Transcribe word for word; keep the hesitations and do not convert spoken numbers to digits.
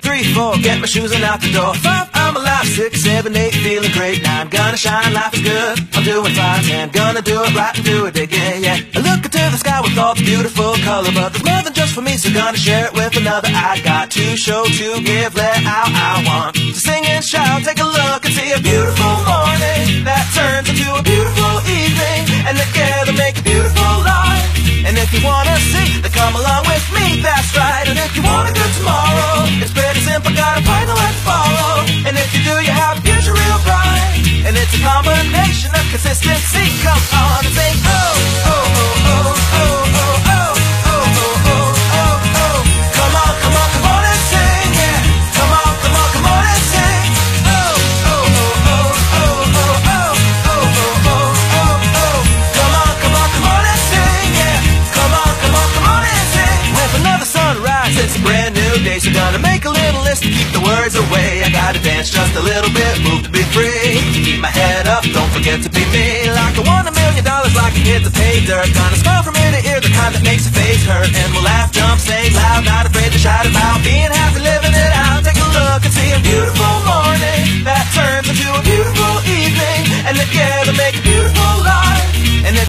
three, four, get my shoes and out the door. Five, I'm alive. Six, seven, eight, feeling great. Nine, gonna shine, life is good. I'm doing fine. Ten, gonna do it right and do it again, yeah. I look into the sky with all the beautiful color, but there's more than just for me, so gonna share it with another. I got to show, to give, let out. I want to sing and shout. Take a look and see a beautiful morning that turns into a beautiful evening, and together make a beautiful life. And if you wanna see, then come along with me, that's right. And if you want a good tomorrow, it's pretty simple, got a plan to let follow. And if you do, you have a future real bright. And it's a combination of consistency. Come on and sing, oh, oh, oh, oh, oh, oh, oh, oh, oh, oh, oh, oh. Come on, come on, come on and sing, yeah. Come on, come on, come on and sing. Oh, oh, oh, oh, oh, oh, oh, oh, oh, oh, oh, oh. Come on, come on, come on and sing, yeah. Come on, come on, come on and sing. With another sunrise, it's a brand new day, so gonna make a little list to keep the words away. I gotta dance just a little bit, move to be free. Keep my head up, don't forget to be me. Like I won a million dollars, like a kid to pay dirt. Gonna smile from ear to ear, the kind that makes your face hurt. And we'll laugh, jump, sing loud, not afraid to shout about being happy, living it out. Take a look and see a beautiful morning that turns into a beautiful evening, and together make